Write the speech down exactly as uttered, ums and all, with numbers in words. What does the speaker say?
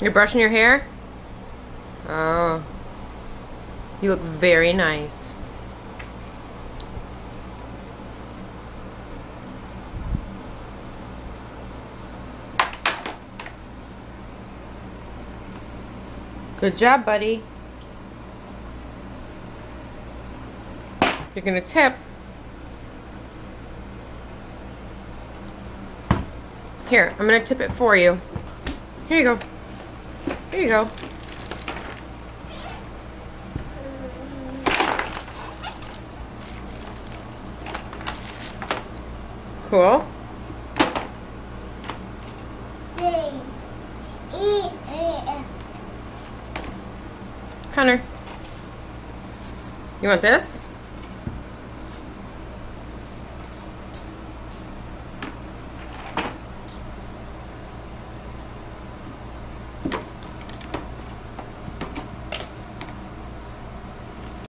You're brushing your hair? Oh. You look very nice. Good job, buddy. You're gonna tip. Here, I'm gonna tip it for you. Here you go. Here you go. Cool. Connor, you want this?